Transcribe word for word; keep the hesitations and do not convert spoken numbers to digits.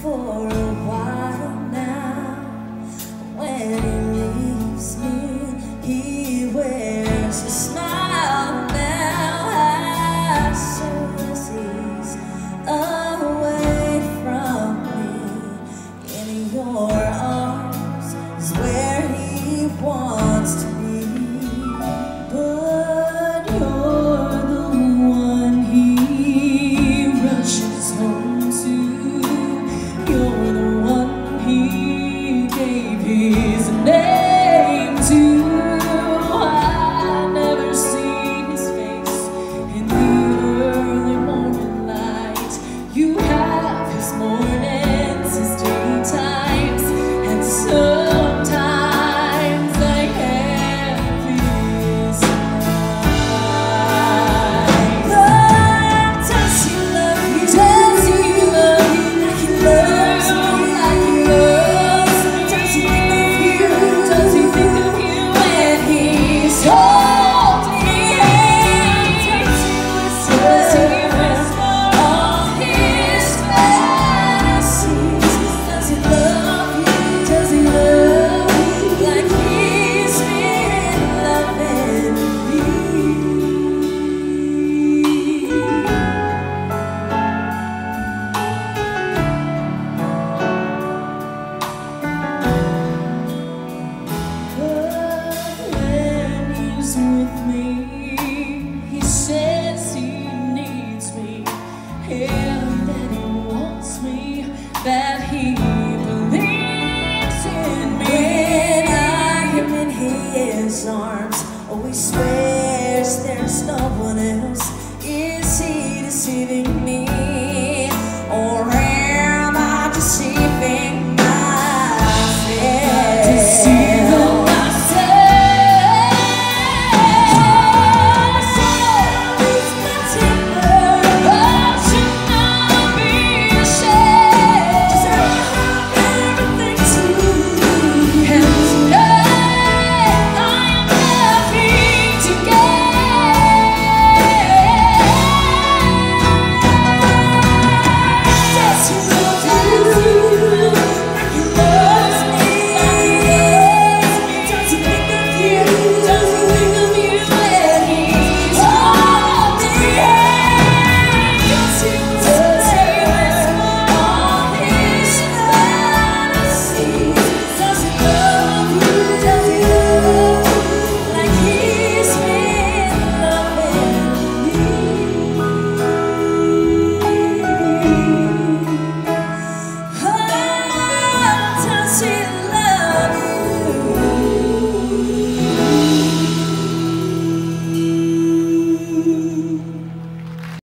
for a while now. When he leaves me, he wears a smile now. As soon as he's away from me, in your arms is where he wants to be. But you're the one he rushes home to. You're the one he gave his name to. I've never seen his face in the early morning light. You have his mornings, his daytimes, and sometimes I have his nights. But does he love you? Does he love you like he loves me? Like he loves me? Does he think of you? Does he think of you when he's holding me? Does he whisper? Does he whisper all his fantasies? Does he love you? Does he love you like he's been loving me? But when he's with me, he says he needs me, and that he wants me, that he believes in me. When I am in his arms, oh, he swears there's no one else.